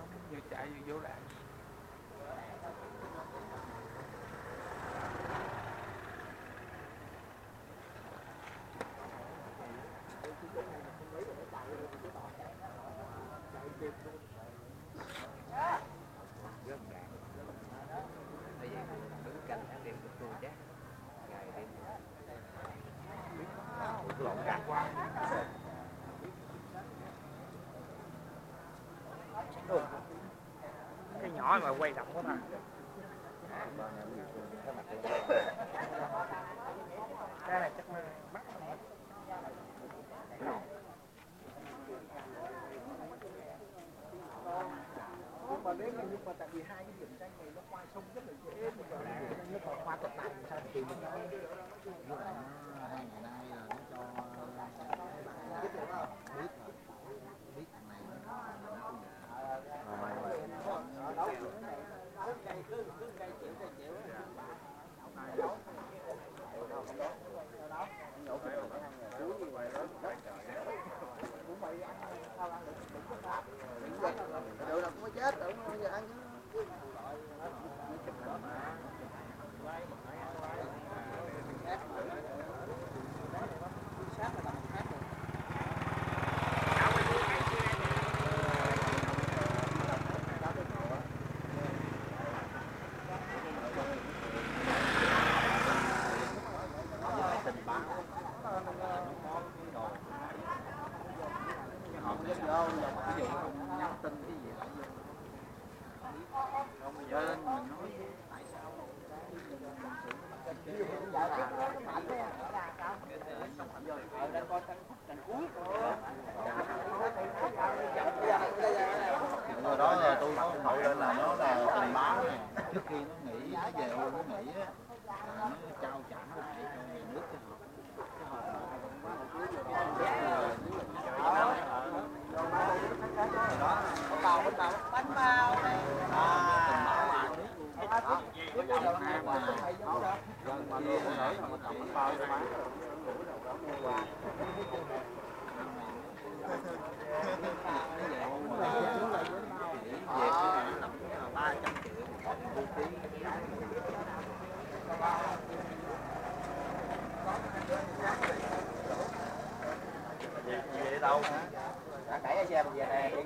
vừa chạy vừa vô lại. Bây giờ đứng cạnh ăn điểm của tôi chắc ngày đêm Lộn cả qua. Cái nhỏ mà quay động quá mà. Cái này chắc bắt nhưng mà nếu như mà tại vì hai cái điểm tranh này nó qua sông rất là dễ, nhưng mà qua cận lại sao thì mình với lại nó 2 ngày nay là nó cho biết thằng này rồi là cũng chết rồi không giờ ăn chứ. Rồi đó là tôi có nội lên là nó là tình báo này. Trước khi nó